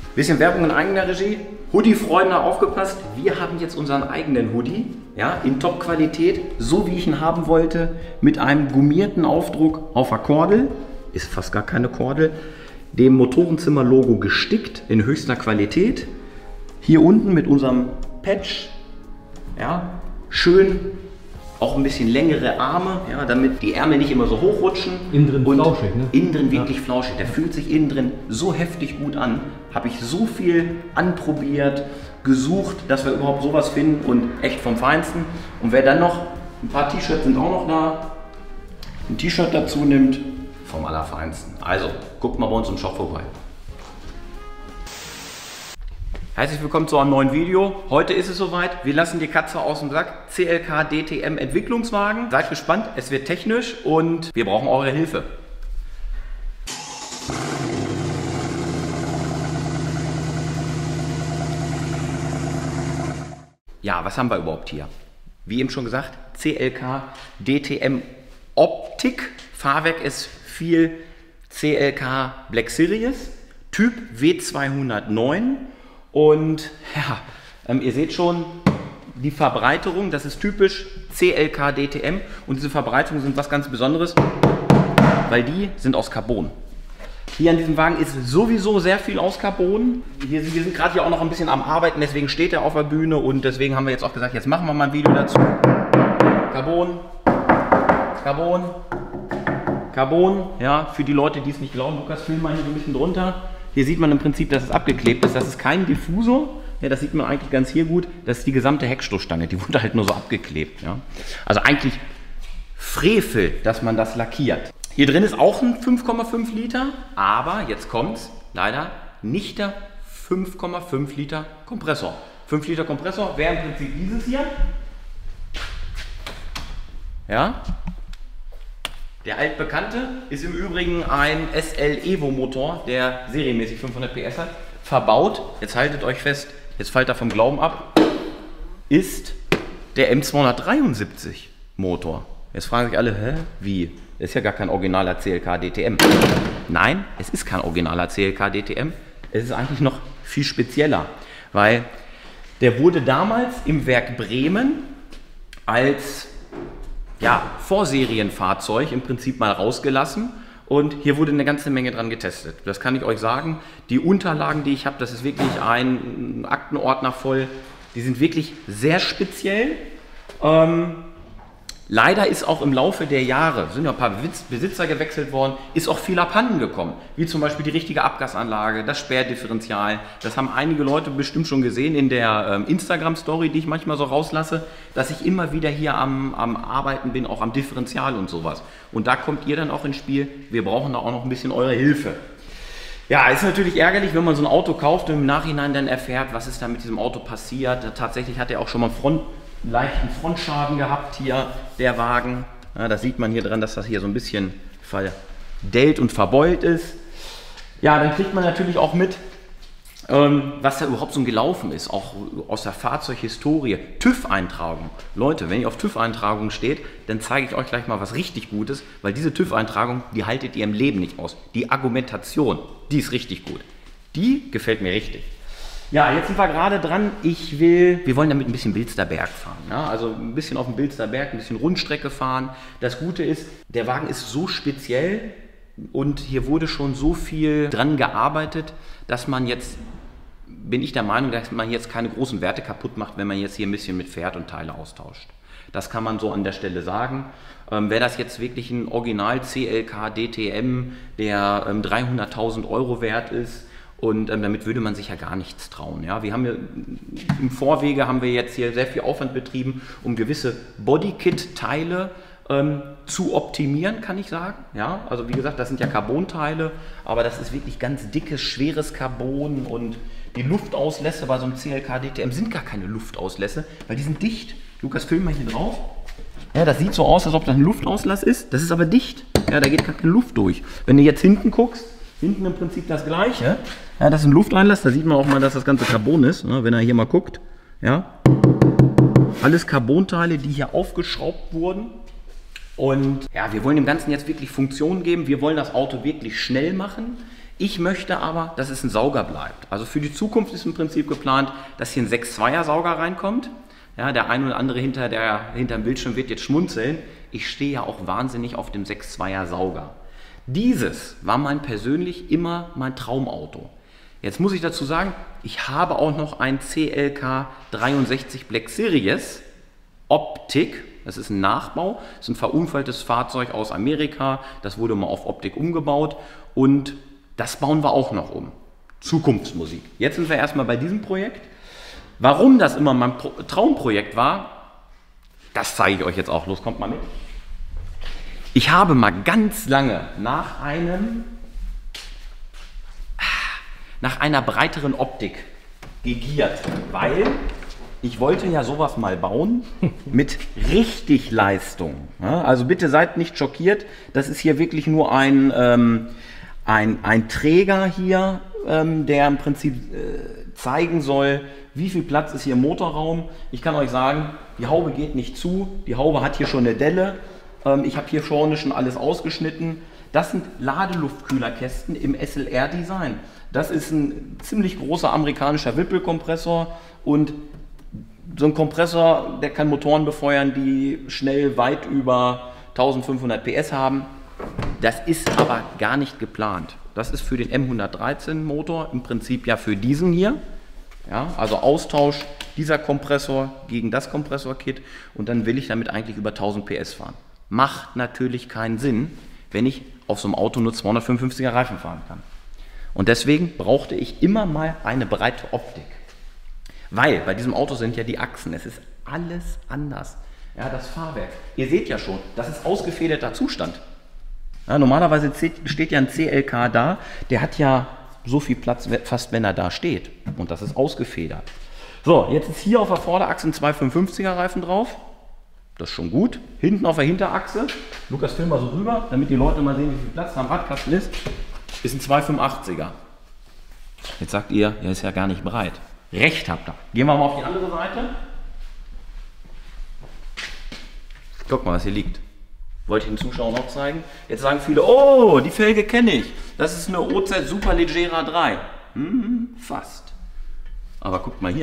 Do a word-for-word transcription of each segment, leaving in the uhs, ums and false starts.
Bisschen Werbung in eigener Regie. Hoodie-Freunde, aufgepasst. Wir haben jetzt unseren eigenen Hoodie, ja, in Top-Qualität, so wie ich ihn haben wollte, mit einem gummierten Aufdruck auf der Kordel. Ist fast gar keine Kordel. Dem Motorenzimmer-Logo gestickt in höchster Qualität. Hier unten mit unserem Patch, ja, schön, auch ein bisschen längere Arme, ja, damit die Ärmel nicht immer so hochrutschen. Innen drin und flauschig, ne? Innen drin wirklich ja. flauschig. Der fühlt sich innen drin so heftig gut an. Habe ich so viel anprobiert, gesucht, dass wir überhaupt sowas finden und echt vom Feinsten. Und wer dann noch, ein paar T-Shirts sind auch noch da, ein T-Shirt dazu nimmt, vom Allerfeinsten. Also, guckt mal bei uns im Shop vorbei. Herzlich willkommen zu einem neuen Video. Heute ist es soweit. Wir lassen die Katze aus dem Sack. C L K D T M Entwicklungswagen. Seid gespannt, es wird technisch und wir brauchen eure Hilfe. Ja, was haben wir überhaupt hier? Wie eben schon gesagt, C L K D T M Optik. Fahrwerk ist viel C L K Black Series. Typ W zweihundertneun. Und ja, ähm, ihr seht schon, die Verbreiterung, das ist typisch C L K D T M. Und diese Verbreiterungen sind was ganz Besonderes, weil die sind aus Carbon. Hier an diesem Wagen ist sowieso sehr viel aus Carbon. Hier, wir sind gerade hier auch noch ein bisschen am Arbeiten, deswegen steht er auf der Bühne. Und deswegen haben wir jetzt auch gesagt, jetzt machen wir mal ein Video dazu. Carbon, Carbon, Carbon. Ja, für die Leute, die es nicht glauben, Lukas, film mal hier so ein bisschen drunter. Hier sieht man im Prinzip, dass es abgeklebt ist. Das ist kein Diffusor. Ja, das sieht man eigentlich ganz hier gut. Das ist die gesamte Heckstoßstange. Die wurde halt nur so abgeklebt. Ja. Also eigentlich Frevel, dass man das lackiert. Hier drin ist auch ein fünf Komma fünf Liter. Aber jetzt kommt's leider nicht der fünf Komma fünf Liter Kompressor. fünf Liter Kompressor wäre im Prinzip dieses hier. Ja. Der altbekannte ist im Übrigen ein S L Evo Motor, der serienmäßig fünfhundert P S hat, verbaut, jetzt haltet euch fest, jetzt fallt er vom Glauben ab, ist der M zweihundertdreiundsiebzig Motor. Jetzt fragen sich alle, hä, wie? Das ist ja gar kein originaler C L K D T M. Nein, es ist kein originaler C L K D T M, es ist eigentlich noch viel spezieller, weil der wurde damals im Werk Bremen als ja, Vorserienfahrzeug im Prinzip mal rausgelassen und hier wurde eine ganze Menge dran getestet. Das kann ich euch sagen. Die Unterlagen, die ich habe, das ist wirklich ein Aktenordner voll. Die sind wirklich sehr speziell. Ähm, leider ist auch im Laufe der Jahre, sind ja ein paar Besitzer gewechselt worden, ist auch viel abhanden gekommen. Wie zum Beispiel die richtige Abgasanlage, das Sperrdifferential. Das haben einige Leute bestimmt schon gesehen in der ähm, Instagram-Story, die ich manchmal so rauslasse, dass ich immer wieder hier am, am Arbeiten bin, auch am Differential und sowas. Und da kommt ihr dann auch ins Spiel. Wir brauchen da auch noch ein bisschen eure Hilfe. Ja, ist natürlich ärgerlich, wenn man so ein Auto kauft und im Nachhinein dann erfährt, was ist da mit diesem Auto passiert. Tatsächlich hat er auch schon mal Front leichten Frontschaden gehabt hier, der Wagen. Ja, das sieht man hier dran, dass das hier so ein bisschen verdellt und verbeult ist. Ja, dann kriegt man natürlich auch mit, ähm, was da überhaupt so gelaufen ist, auch aus der Fahrzeughistorie. TÜV-Eintragung. Leute, wenn ihr auf TÜV-Eintragung steht, dann zeige ich euch gleich mal was richtig Gutes, weil diese TÜV-Eintragung, die haltet ihr im Leben nicht aus. Die Argumentation, die ist richtig gut. Die gefällt mir richtig. Ja, jetzt sind wir gerade dran. Ich will, wir wollen damit ein bisschen Bilsterberg fahren. Ja? Also ein bisschen auf dem Bilsterberg, ein bisschen Rundstrecke fahren. Das Gute ist, der Wagen ist so speziell und hier wurde schon so viel dran gearbeitet, dass man jetzt, bin ich der Meinung, dass man jetzt keine großen Werte kaputt macht, wenn man jetzt hier ein bisschen mit fährt und Teile austauscht. Das kann man so an der Stelle sagen. Ähm, Wäre das jetzt wirklich ein Original C L K D T M, der ähm, dreihunderttausend Euro wert ist, und ähm, damit würde man sich ja gar nichts trauen. Ja? Wir haben ja, im Vorwege haben wir jetzt hier sehr viel Aufwand betrieben, um gewisse Bodykit-Teile ähm, zu optimieren, kann ich sagen. Ja? Also wie gesagt, das sind ja Carbon-Teile, aber das ist wirklich ganz dickes, schweres Carbon und die Luftauslässe bei so einem C L K D T M sind gar keine Luftauslässe, weil die sind dicht. Lukas, film mal hier drauf. Ja, das sieht so aus, als ob das ein Luftauslass ist, das ist aber dicht. Ja, da geht gar keine Luft durch. Wenn du jetzt hinten guckst, hinten im Prinzip das gleiche. Ja, das ist ein Lufteinlass, da sieht man auch mal, dass das ganze Carbon ist, ne, wenn er hier mal guckt. Ja. Alles Carbonteile, die hier aufgeschraubt wurden. Und ja, wir wollen dem Ganzen jetzt wirklich Funktion geben. Wir wollen das Auto wirklich schnell machen. Ich möchte aber, dass es ein Sauger bleibt. Also für die Zukunft ist im Prinzip geplant, dass hier ein sechs Komma zweier Sauger reinkommt. Ja, der ein oder andere hinter der, hinterm Bildschirm wird jetzt schmunzeln. Ich stehe ja auch wahnsinnig auf dem sechs Komma zweier Sauger. Dieses war mein persönlich immer mein Traumauto. Jetzt muss ich dazu sagen, ich habe auch noch ein C L K dreiundsechzig Black Series Optik. Das ist ein Nachbau, das ist ein verunfalltes Fahrzeug aus Amerika. Das wurde mal auf Optik umgebaut und das bauen wir auch noch um. Zukunftsmusik. Jetzt sind wir erstmal bei diesem Projekt. Warum das immer mein Pro- Traumprojekt war, das zeige ich euch jetzt auch. Los, kommt mal mit. Ich habe mal ganz lange nach einem, nach einer breiteren Optik gegiert, weil ich wollte ja sowas mal bauen mit richtig Leistung. Ja, also bitte seid nicht schockiert, das ist hier wirklich nur ein, ähm, ein, ein Träger hier, ähm, der im Prinzip äh, zeigen soll, wie viel Platz ist hier im Motorraum. Ich kann euch sagen, die Haube geht nicht zu, die Haube hat hier schon eine Delle. Ähm, ich habe hier vorne schon alles ausgeschnitten. Das sind Ladeluftkühlerkästen im S L R-Design. Das ist ein ziemlich großer amerikanischer Wippelkompressor und so ein Kompressor, der kann Motoren befeuern, die schnell weit über eintausendfünfhundert P S haben. Das ist aber gar nicht geplant. Das ist für den M hundertdreizehn Motor, im Prinzip ja für diesen hier. Ja, also Austausch dieser Kompressor gegen das Kompressorkit und dann will ich damit eigentlich über tausend P S fahren. Macht natürlich keinen Sinn, wenn ich auf so einem Auto nur zweihundertfünfundfünfziger Reifen fahren kann. Und deswegen brauchte ich immer mal eine breite Optik. Weil bei diesem Auto sind ja die Achsen, es ist alles anders. Ja, das Fahrwerk, ihr seht ja schon, das ist ausgefederter Zustand. Ja, normalerweise steht ja ein C L K da, der hat ja so viel Platz, fast wenn er da steht. Und das ist ausgefedert. So, jetzt ist hier auf der Vorderachse ein zweihundertfünfundfünfziger Reifen drauf. Das ist schon gut. Hinten auf der Hinterachse, Lukas, film mal so rüber, damit die Leute mal sehen, wie viel Platz da am Radkasten ist, ist ein zweihundertfünfundachtziger. Jetzt sagt ihr, ja, ist ja gar nicht breit. Recht habt ihr. Gehen wir mal auf die andere Seite. Guck mal, was hier liegt. Wollte ich den Zuschauern auch zeigen. Jetzt sagen viele, oh, die Felge kenne ich. Das ist eine O Z Superleggera drei. Hm, fast. Aber guckt mal hier.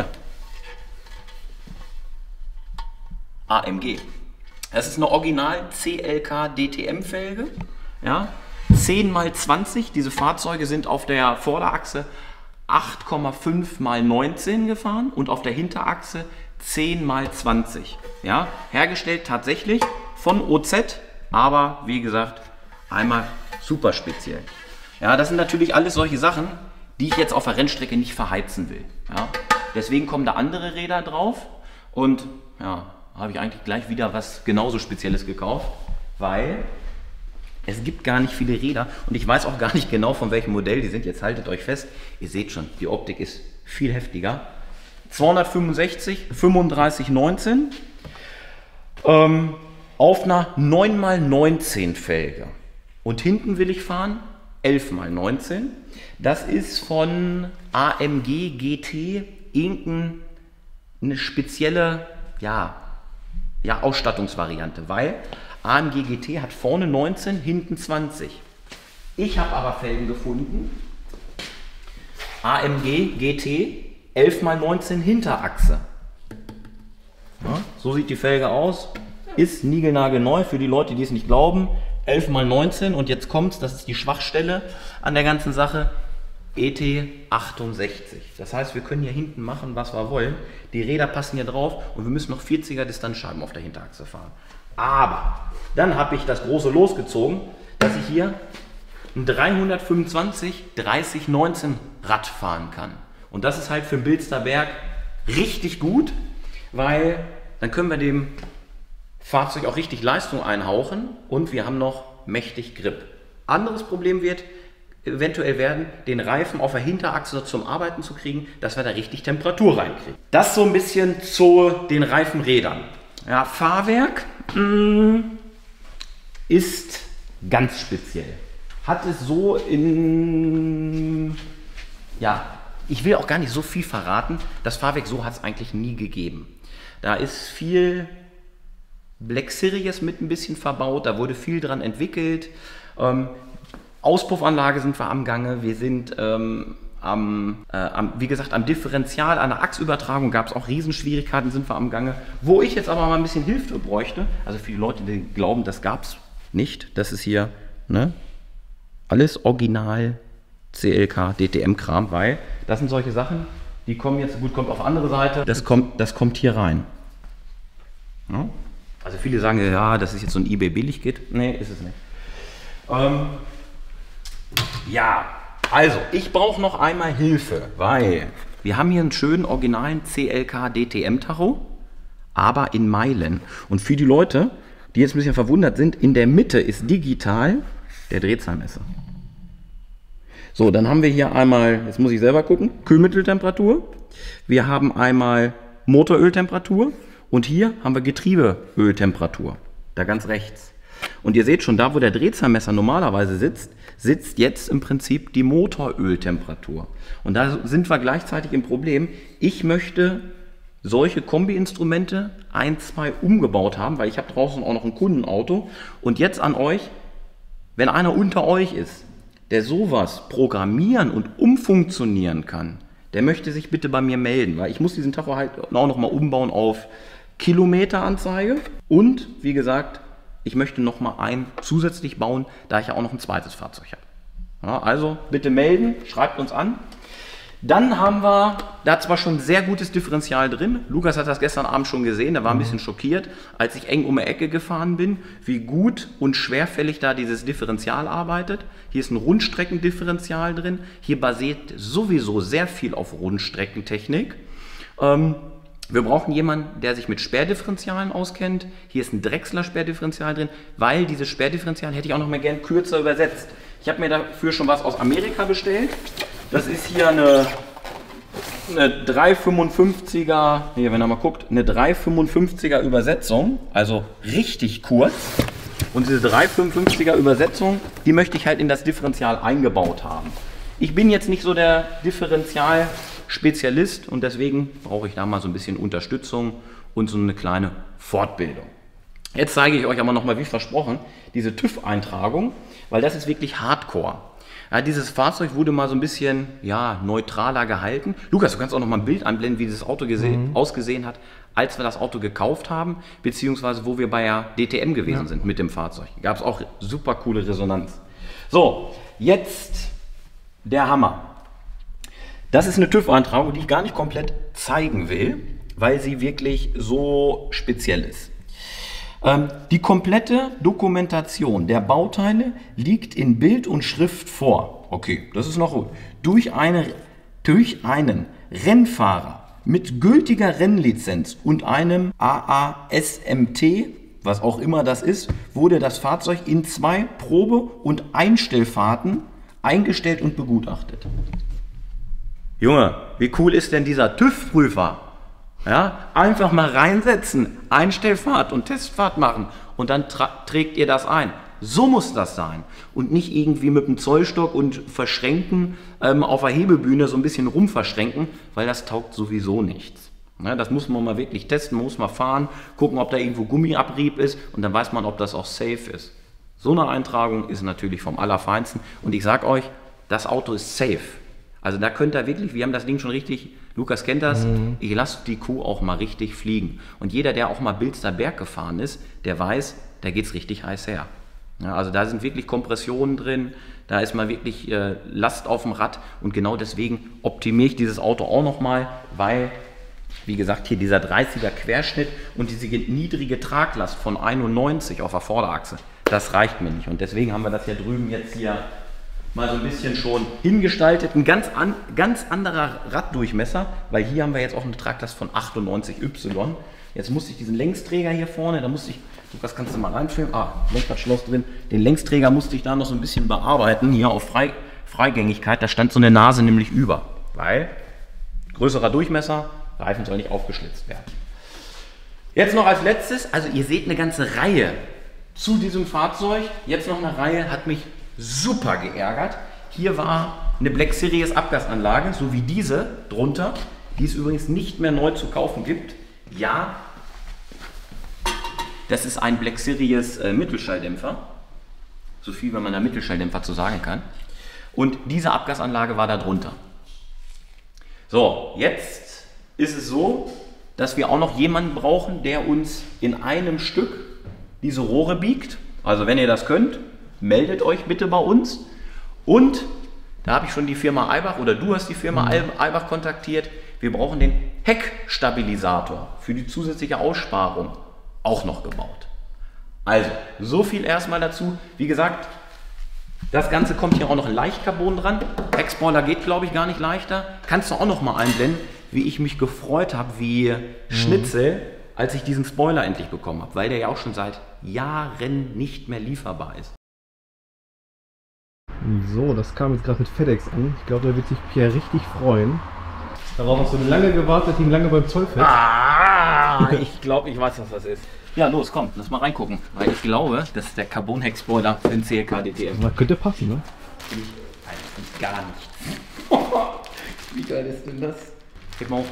A M G. Das ist eine Original C L K D T M Felge. Ja, zehn mal zwanzig. Diese Fahrzeuge sind auf der Vorderachse acht Komma fünf mal neunzehn gefahren und auf der Hinterachse zehn mal zwanzig. Ja, hergestellt tatsächlich von O Z, aber wie gesagt, einmal super speziell. Ja, das sind natürlich alles solche Sachen, die ich jetzt auf der Rennstrecke nicht verheizen will. Ja, deswegen kommen da andere Räder drauf und ja, habe ich eigentlich gleich wieder was genauso Spezielles gekauft, weil es gibt gar nicht viele Räder und ich weiß auch gar nicht genau, von welchem Modell die sind. Jetzt haltet euch fest, ihr seht schon, die Optik ist viel heftiger. zweihundertfünfundsechzig, fünfunddreißig, neunzehn ähm, auf einer neun mal neunzehn Felge. Und hinten will ich fahren elf mal neunzehn. Das ist von A M G G T irgendeine spezielle ja, ja, Ausstattungsvariante, weil A M G G T hat vorne neunzehn, hinten zwanzig. Ich habe aber Felgen gefunden, A M G G T elf mal neunzehn Hinterachse. Ja, so sieht die Felge aus, ist niegelnagelneu für die Leute, die es nicht glauben. elf mal neunzehn und jetzt kommt's, das ist die Schwachstelle an der ganzen Sache, E T achtundsechzig. Das heißt, wir können hier hinten machen, was wir wollen. Die Räder passen hier drauf und wir müssen noch vierziger Distanzscheiben auf der Hinterachse fahren. Aber dann habe ich das große losgezogen, dass ich hier ein dreihundertfünfundzwanzig dreißig neunzehn Rad fahren kann. Und das ist halt für den Bilster Berg richtig gut, weil dann können wir dem Fahrzeug auch richtig Leistung einhauchen und wir haben noch mächtig Grip. Anderes Problem wird eventuell werden, den Reifen auf der Hinterachse zum Arbeiten zu kriegen, dass wir da richtig Temperatur reinkriegen. Das so ein bisschen zu den Reifenrädern. Ja, Fahrwerk mh, ist ganz speziell. Hat es so in, ja, ich will auch gar nicht so viel verraten, das Fahrwerk so hat es eigentlich nie gegeben. Da ist viel Black Series mit ein bisschen verbaut, da wurde viel dran entwickelt. Ähm, Auspuffanlage sind wir am Gange, wir sind ähm, am, äh, am, wie gesagt, am Differential, an der Achsübertragung gab es auch Riesenschwierigkeiten, sind wir am Gange. Wo ich jetzt aber mal ein bisschen Hilfe bräuchte, also für die Leute, die glauben, das gab es nicht, das ist hier, ne, alles original C L K, D T M-Kram, weil das sind solche Sachen, die kommen jetzt, gut, kommt auf andere Seite, das kommt, das kommt hier rein. Ja? Also viele sagen, ja, das ist jetzt so ein eBay-Billig-Kit. Nee, ist es nicht. Ähm, ja, also, ich brauche noch einmal Hilfe, weil wir haben hier einen schönen originalen C L K D T M-Tacho, aber in Meilen. Und für die Leute, die jetzt ein bisschen verwundert sind, in der Mitte ist digital der Drehzahlmesser. So, dann haben wir hier einmal, jetzt muss ich selber gucken, Kühlmitteltemperatur. Wir haben einmal Motoröltemperatur und hier haben wir Getriebeöltemperatur, da ganz rechts. Und ihr seht schon, da wo der Drehzahlmesser normalerweise sitzt, sitzt jetzt im Prinzip die Motoröltemperatur. Und da sind wir gleichzeitig im Problem, ich möchte solche Kombi-Instrumente ein, zwei umgebaut haben, weil ich habe draußen auch noch ein Kundenauto. Und jetzt an euch, wenn einer unter euch ist, der sowas programmieren und umfunktionieren kann, der möchte sich bitte bei mir melden, weil ich muss diesen Tacho halt auch noch mal umbauen auf Kilometeranzeige und wie gesagt, ich möchte noch mal einen zusätzlich bauen, da ich ja auch noch ein zweites Fahrzeug habe. Ja, also bitte melden, schreibt uns an. Dann haben wir da zwar schon sehr gutes Differential drin. Lukas hat das gestern Abend schon gesehen, der war ein bisschen schockiert, als ich eng um die Ecke gefahren bin, wie gut und schwerfällig da dieses Differential arbeitet. Hier ist ein Rundstreckendifferential drin. Hier basiert sowieso sehr viel auf Rundstreckentechnik. Ähm, wir brauchen jemanden, der sich mit Sperrdifferentialen auskennt. Hier ist ein Drechsler-Sperrdifferential drin, weil dieses Sperrdifferential hätte ich auch noch mal gern kürzer übersetzt. Ich habe mir dafür schon was aus Amerika bestellt. Das ist hier eine, eine dreihundertfünfundfünfziger, hier, wenn ihr mal guckt, eine dreihundertfünfundfünfziger Übersetzung, also richtig kurz. Und diese dreihundertfünfundfünfziger Übersetzung, die möchte ich halt in das Differential eingebaut haben. Ich bin jetzt nicht so der Differential-Spezialist und deswegen brauche ich da mal so ein bisschen Unterstützung und so eine kleine Fortbildung. Jetzt zeige ich euch aber nochmal, wie versprochen, diese TÜV-Eintragung, weil das ist wirklich Hardcore. Ja, dieses Fahrzeug wurde mal so ein bisschen ja, neutraler gehalten. Lukas, du kannst auch noch mal ein Bild einblenden, wie dieses Auto gesehen, mhm. ausgesehen hat, als wir das Auto gekauft haben, beziehungsweise wo wir bei der D T M gewesen ja. sind mit dem Fahrzeug. Gab es auch super coole Resonanz. So, jetzt der Hammer. Das ist eine TÜV-Eintragung, die ich gar nicht komplett zeigen will, weil sie wirklich so speziell ist. Ähm, die komplette Dokumentation der Bauteile liegt in Bild und Schrift vor. Okay, das ist noch gut. Durch, eine, durch einen Rennfahrer mit gültiger Rennlizenz und einem A A S M T, was auch immer das ist, wurde das Fahrzeug in zwei Probe- und Einstellfahrten eingestellt und begutachtet. Junge, wie cool ist denn dieser TÜV-Prüfer? Ja, einfach mal reinsetzen, Einstellfahrt und Testfahrt machen und dann trägt ihr das ein. So muss das sein und nicht irgendwie mit dem Zollstock und verschränken ähm, auf der Hebebühne so ein bisschen rumverschränken, weil das taugt sowieso nichts. Ja, das muss man mal wirklich testen, man muss mal fahren, gucken, ob da irgendwo Gummiabrieb ist und dann weiß man, ob das auch safe ist. So eine Eintragung ist natürlich vom Allerfeinsten und ich sag euch, das Auto ist safe. Also da könnt ihr wirklich, wir haben das Ding schon richtig, Lukas kennt das, mhm. ich lasse die Kuh auch mal richtig fliegen. Und jeder, der auch mal Bilster Berg gefahren ist, der weiß, da geht es richtig heiß her. Ja, also da sind wirklich Kompressionen drin, da ist mal wirklich äh, Last auf dem Rad und genau deswegen optimiere ich dieses Auto auch nochmal, weil, wie gesagt, hier dieser dreißiger Querschnitt und diese niedrige Traglast von einundneunzig auf der Vorderachse, das reicht mir nicht. Und deswegen haben wir das hier drüben jetzt hier mal so ein bisschen schon hingestaltet. Ein ganz, an, ganz anderer Raddurchmesser, weil hier haben wir jetzt auch eine Traglast von achtundneunzig Y. Jetzt musste ich diesen Längsträger hier vorne, da musste ich, Lukas, kannst du mal reinfilmen? Ah, Lenkradschloss drin. Den Längsträger musste ich da noch so ein bisschen bearbeiten, hier auf Frei, Freigängigkeit. Da stand so eine Nase nämlich über, weil größerer Durchmesser, Reifen soll nicht aufgeschlitzt werden. Jetzt noch als letztes, also ihr seht eine ganze Reihe zu diesem Fahrzeug. Jetzt noch eine Reihe, hat mich super geärgert. Hier war eine Black Series Abgasanlage, so wie diese drunter, die es übrigens nicht mehr neu zu kaufen gibt. Ja, das ist ein Black Series äh, Mittelschalldämpfer. So viel, wenn man da Mittelschalldämpfer zu sagen kann. Und diese Abgasanlage war da drunter. So, jetzt ist es so, dass wir auch noch jemanden brauchen, der uns in einem Stück diese Rohre biegt. Also wenn ihr das könnt, meldet euch bitte bei uns. Und da habe ich schon die Firma Eibach oder du hast die Firma mhm. Eibach kontaktiert. Wir brauchen den Heckstabilisator für die zusätzliche Aussparung auch noch gebaut. Also, so viel erstmal dazu. Wie gesagt, das Ganze kommt hier auch noch in Leichtcarbon dran. Heckspoiler geht, glaube ich, gar nicht leichter. Kannst du auch noch mal einblenden, wie ich mich gefreut habe, wie mhm. Schnitzel, als ich diesen Spoiler endlich bekommen habe, weil der ja auch schon seit Jahren nicht mehr lieferbar ist. So, das kam jetzt gerade mit FedEx an. Ich glaube, da wird sich Pierre richtig freuen. Darauf hast du lange gewartet, hing lange beim Zollfest. Ah, ich glaube, ich weiß, was das ist. Ja, los, komm, lass mal reingucken. Weil ich glaube, das ist der Carbon-Heck-Spoiler für den C L K D T M. Das könnte passen, ne? Finde ich gar nichts. Wie geil ist denn das? Gib mal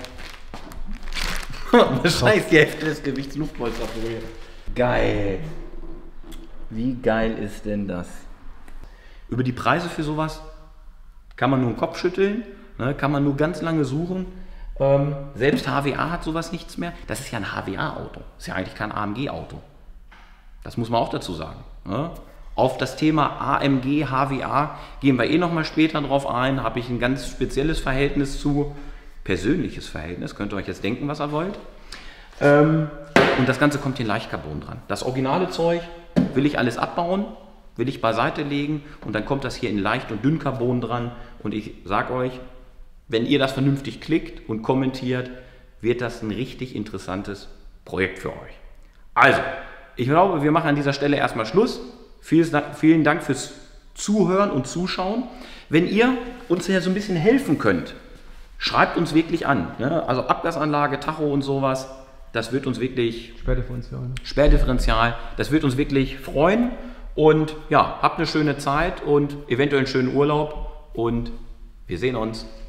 auf. Scheiß, die Hälfte des Gewichts Luftpolster berührt. Geil. Wie geil ist denn das? Über die Preise für sowas kann man nur den Kopf schütteln, ne, kann man nur ganz lange suchen. Ähm, selbst H W A hat sowas nichts mehr. Das ist ja ein H W A-Auto, ist ja eigentlich kein A M G-Auto. Das muss man auch dazu sagen. Ne? Auf das Thema A M G, H W A gehen wir eh nochmal später drauf ein. Habe ich ein ganz spezielles Verhältnis zu, persönliches Verhältnis, könnt ihr euch jetzt denken, was ihr wollt. Ähm, und das Ganze kommt hier in Leichtcarbon dran. Das originale Zeug will ich alles abbauen, will ich beiseite legen und dann kommt das hier in Leicht- und Dünncarbon dran. Und ich sage euch, wenn ihr das vernünftig klickt und kommentiert, wird das ein richtig interessantes Projekt für euch. Also, ich glaube, wir machen an dieser Stelle erstmal Schluss. Vielen Dank fürs Zuhören und Zuschauen. Wenn ihr uns ja so ein bisschen helfen könnt, schreibt uns wirklich an. Ne? Also Abgasanlage, Tacho und sowas, das wird uns wirklich... Sperrdifferential. Sperrdifferential, das wird uns wirklich freuen. Und ja, habt eine schöne Zeit und eventuell einen schönen Urlaub und wir sehen uns.